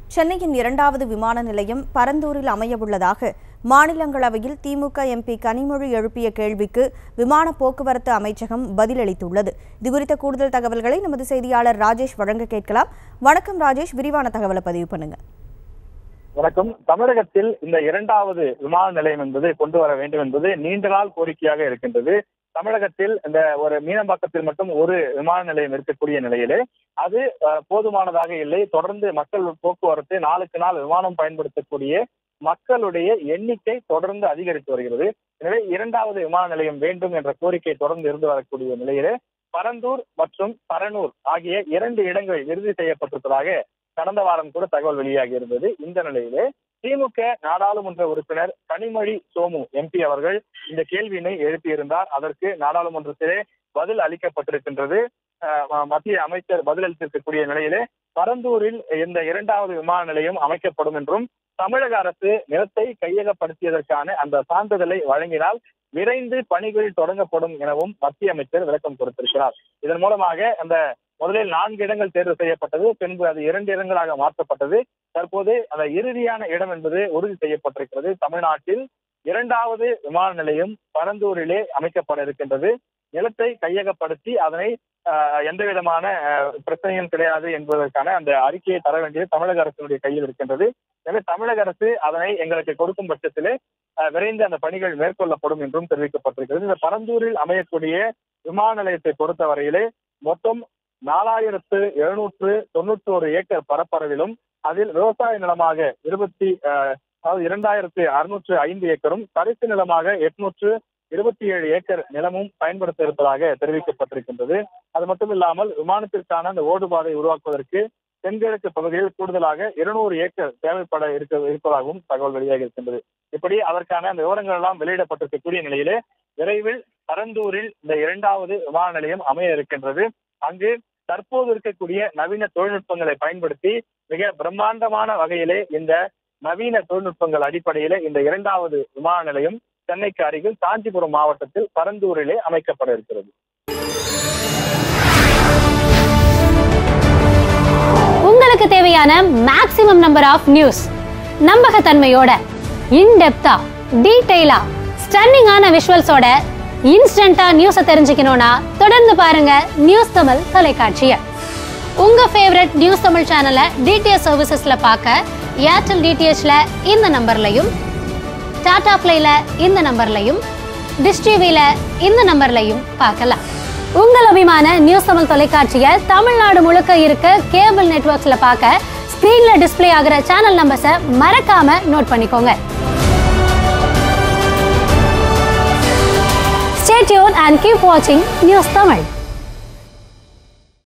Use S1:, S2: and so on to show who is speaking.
S1: சென்னையின் இரண்டாவது விமான நிலையம் பரந்தூரில் அமையவுள்ளதாக மாநிலங்களவையில் திமுக எம்பி கனிமொழி எழுப்பிய கேள்விக்கு விமான போக்குவரத்து அமைச்சகம் பதிலளித்துள்ளது. இதுகுறித்த கூடுதல் தகவல்களை நமது செய்தியாளர் ராஜேஷ் வழங்க கேட்கலாம். வணக்கம் ராஜேஷ், விரிவான தகவலை பதிவு பண்ணுங்க.
S2: வணக்கம். தமிழகத்தில் இந்த இரண்டாவது விமான நிலையம் என்பது கொண்டு வர வேண்டும் என்பது நீண்ட நாள் கோரிக்கையாக இருக்கின்றது. தமிழகத்தில் இந்த ஒரு மீனம்பாக்கத்தில் மட்டும் ஒரு விமான நிலையம் இருக்கக்கூடிய நிலையிலே அது போதுமானதாக இல்லை. தொடர்ந்து மக்கள் போக்குவரத்து நாளுக்கு நாள் விமானம் பயன்படுத்தக்கூடிய மக்களுடைய எண்ணிக்கை தொடர்ந்து அதிகரித்து வருகிறது. எனவே இரண்டாவது விமான நிலையம் வேண்டும் என்ற கோரிக்கை தொடர்ந்து இருந்து வரக்கூடிய நிலையிலே பரந்தூர் மற்றும் பரனூர் ஆகிய 2 இடங்கள் இறுதி செய்யப்பட்டிருப்பதாக கடந்த வாரம் கூட தகவல் வெளியாகி இருந்தது. இந்த நிலையிலே திமுக நாடாளுமன்ற உறுப்பினர் கனிமொழி சோமு எம்பி அவர்கள் இந்த கேள்வியினை எழுப்பியிருந்தார். அதற்கு நாடாளுமன்றத்திலே பதில் அளிக்கப்பட்டிருக்கின்றது. மத்திய அமைச்சர் பதிலளித்திருக்கக்கூடிய நிலையிலே பரந்தூரில் இந்த இரண்டாவது விமான நிலையம் அமைக்கப்படும் என்றும் தமிழக அரசு நிலத்தை கையகப்படுத்தியதற்கான அந்த சான்றிதழை வழங்கினால் விரைந்து பணிகள் தொடங்கப்படும் எனவும் மத்திய அமைச்சர் விளக்கம் கொடுத்திருக்கிறார். இதன் மூலமாக அந்த முதலில் 4 இடங்கள் தேர்வு செய்யப்பட்டது, பின்பு அது 2 இடங்களாக மாற்றப்பட்டது. தற்போது அந்த இறுதியான இடம் என்பது உறுதி செய்யப்பட்டிருக்கிறது. தமிழ்நாட்டில் இரண்டாவது விமான நிலையம் பரந்தூரிலே அமைக்கப்பட இருக்கின்றது. நிலத்தை கையகப்படுத்தி அதனை எந்த விதமான பிரச்சனையும் கிடையாது என்பதற்கான அந்த அறிக்கையை தர வேண்டியது தமிழக அரசினுடைய கையில் இருக்கின்றது. எனவே தமிழக அரசு அதனை எங்களுக்கு கொடுக்கும் பட்சத்திலே விரைந்து அந்த பணிகள் மேற்கொள்ளப்படும் என்றும் தெரிவிக்கப்பட்டிருக்கிறது. இந்த பரந்தூரில் அமையக்கூடிய விமான நிலையத்தை பொறுத்தவரையிலே மொத்தம் 4791 ஏக்கர் பரப்பளவிலும் அதில் விவசாய நிலமாக 2605 ஏக்கரும் தரிசு நிலமாக 827 ஏக்கர் நிலமும் பயன்படுத்த இருப்பதாக தெரிவிக்கப்பட்டிருக்கின்றது. அது மட்டும் இல்லாமல் விமானத்திற்கான அந்த ஓடுபாதை உருவாக்குவதற்கு தென்கிழக்கு பகுதியில் கூடுதலாக 200 ஏக்கர் தேவைப்பட இருப்பதாகவும் தகவல் வெளியாகி இருக்கின்றது. இப்படி அதற்கான அந்த விவரங்கள் எல்லாம் வெளியிடப்பட்டிருக்கக்கூடிய நிலையிலே விரைவில் பரந்தூரில் இந்த இரண்டாவது விமான நிலையம் அமைய இருக்கின்றது. அங்கு தற்போது இருக்கக்கூடிய நவீன தொழில்நுட்பங்களை பயன்படுத்தி மிக பிரம்மாண்டமான வகையிலே இந்த நவீன தொழில்நுட்பங்கள் அடிப்படையிலே இந்த இரண்டாவது விமான நிலையம் சென்னைக்கு அருகில் காஞ்சிபுரம் மாவட்டத்தில் பரந்தூரிலே அமைக்கப்பட இருக்கிறது.
S3: உங்களுக்கு தேவையான மேக்ஸிமம் நம்பர் ஆஃப் நியூஸ் நம்பகத்தன்மையோட இன்டெப்தா டீடைலா ஸ்டன்னிங்கான விஷுவல்ஸோட இன்ஸ்டன்டா நியூஸை தெரிஞ்சுக்கணும்னா தொடர்ந்து பாருங்க நியூஸ் தமிழ் தொலைக்காட்சியை. உங்க ஃபேவரட் நியூஸ் தமிழ் சேனலை டிடிஎச் சர்வீசஸ்ல பார்க்க ஏர்டெல் டிடிஎச்ல இந்த நம்பர்லையும், டாடா பிளேல இந்த நம்பர்லையும், டிஷ் டிவில இந்த நம்பர்லையும் பார்க்கலாம். உங்கள் அபிமான நியூஸ் தமிழ் தொலைக்காட்சியை தமிழ்நாடு முழுக்க இருக்க கேபிள் நெட்வொர்க்ஸ்ல பார்க்க ஸ்கிரீன்ல டிஸ்பிளே ஆகிற சேனல் நம்பர்ஸை மறக்காம நோட் பண்ணிக்கோங்க. Stay tuned and keep watching News Tamil.